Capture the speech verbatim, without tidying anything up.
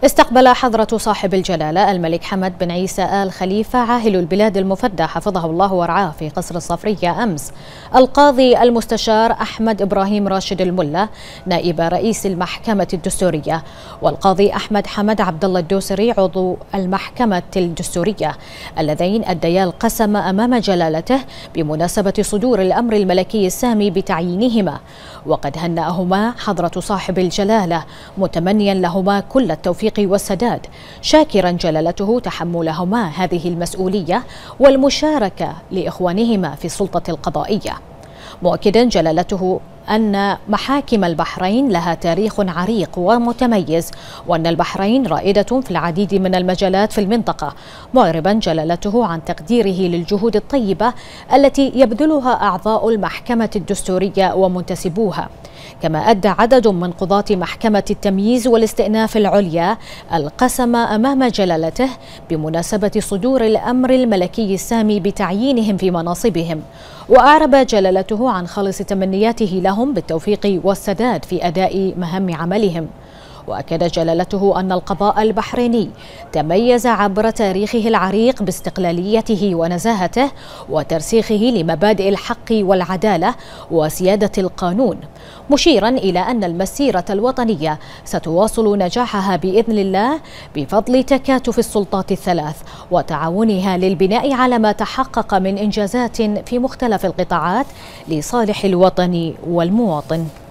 استقبل حضرة صاحب الجلالة الملك حمد بن عيسى آل خليفة عاهل البلاد المفدى حفظه الله ورعاه في قصر الصفرية أمس القاضي المستشار أحمد إبراهيم راشد الملا نائب رئيس المحكمة الدستورية، والقاضي أحمد حمد عبد الله الدوسري عضو المحكمة الدستورية، اللذين أديا القسم أمام جلالته بمناسبة صدور الأمر الملكي السامي بتعيينهما، وقد هنأهما حضرة صاحب الجلالة متمنيا لهما كل التوفيق والسداد، شاكرا جلالته تحملهما هذه المسؤولية والمشاركة لإخوانهما في السلطة القضائية، مؤكدا جلالته أن محاكم البحرين لها تاريخ عريق ومتميز، وأن البحرين رائدة في العديد من المجالات في المنطقة، معربا جلالته عن تقديره للجهود الطيبة التي يبذلها أعضاء المحكمة الدستورية ومنتسبوها. كما أدى عدد من قضاة محكمة التمييز والاستئناف العليا القسم أمام جلالته بمناسبة صدور الأمر الملكي السامي بتعيينهم في مناصبهم، وأعرب جلالته عن خالص تمنياته لهم بالتوفيق والسداد في أداء مهام عملهم. وأكد جلالته أن القضاء البحريني تميز عبر تاريخه العريق باستقلاليته ونزاهته وترسيخه لمبادئ الحق والعدالة وسيادة القانون، مشيرا إلى أن المسيرة الوطنية ستواصل نجاحها بإذن الله بفضل تكاتف السلطات الثلاث وتعاونها للبناء على ما تحقق من إنجازات في مختلف القطاعات لصالح الوطن والمواطن.